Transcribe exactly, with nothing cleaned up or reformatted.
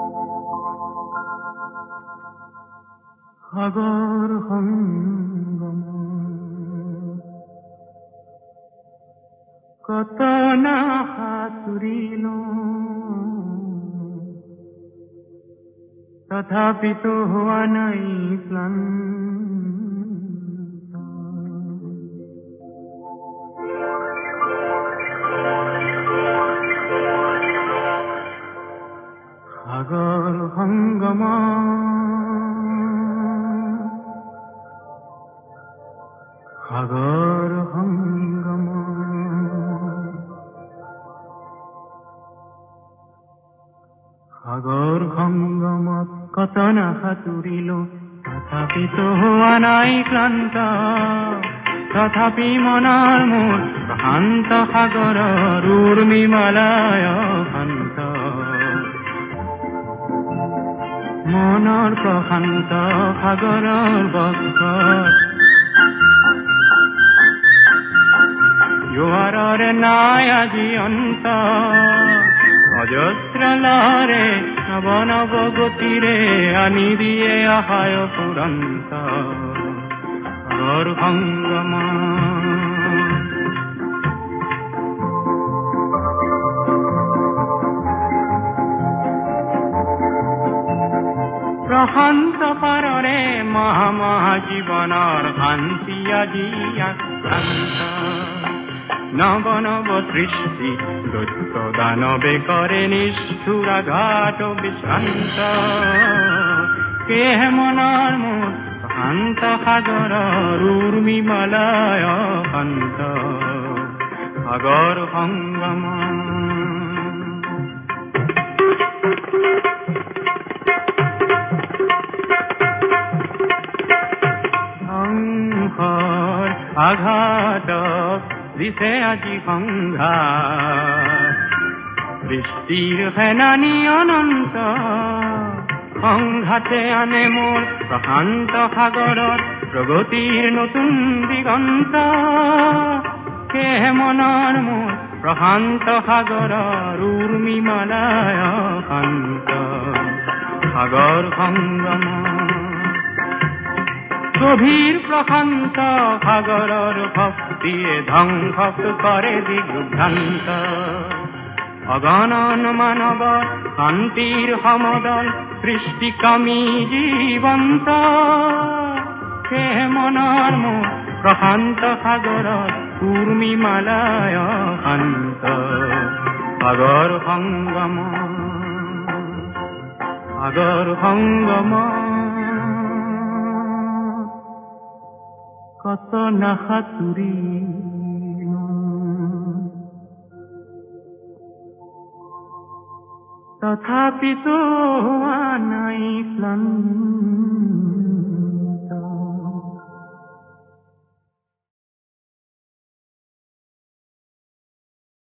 সাগর সঙ্গম কত না সাঁতুরিল তথাপি তো হোৱা নাই ক্লান্ত সাগর সঙ্গম সাগর সঙ্গম সাগর সঙ্গমত কত না সাঁতুৰিল তথাপি তো হোৱা নাই ক্লান্ত তথাপি মনৰ মোৰ প্ৰশান্ত সাগৰৰ উৰ্মিমালায় শান্ত মনৰ প্ৰশান্ত সাগৰৰ বক্ষত জোৱাৰৰে নাই আজি অন্ত অজস্ৰ লহৰে নৱ নৱ গতিৰে আনি দিয়ে আশায় ফুৰন্ত সাগৰ সংগম প্ৰশান্ত পাৰৰে মহা মহা জীৱনৰ শান্তি আজি আক্ৰান্ত নৱ নৱ সৃষ্টি দৈত্য দানৱে কৰে নিষ্ঠুৰাঘাত বিশ্ৰান্ত কেহে মনৰ মোৰ শান্ত সাগৰৰ উৰ্মিমালায় শান্ত সাগৰ সংগম সংসাৰ আঘাত দিছে আজি সংঘাত সৃষ্টিৰ সেনানী অনন্ত সংঘাতে আনে মোৰ প্ৰশান্ত সাগৰত প্ৰগতিৰ নতুন দিগন্ত কেহে মনৰ মোৰ প্ৰশান্ত সাগৰৰ উৰ্মিমালায় শান্ত সাগৰ সংগম গভীৰ প্ৰশান্ত সাগৰৰ ভক্তিয়ে ধ্বংস কৰে দিগ্ভ্ৰান্ত অগণন মানৱৰ শান্তিৰ সমদল সৃষ্টিকামী জীৱন্ত সেয়ে মনৰ মোৰ প্ৰশান্ত সাগৰৰ উৰ্মিমালায় শান্ত সাগৰ সংগম সাগৰ সংগম কত না সাঁতুৰিল তথাপিতো হোৱা নাই ক্লান্ত